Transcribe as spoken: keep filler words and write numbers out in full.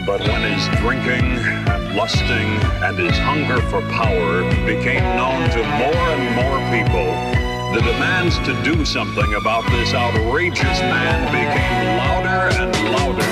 But when his drinking and lusting and his hunger for power became known to more and more people, the demands to do something about this outrageous man became louder and louder.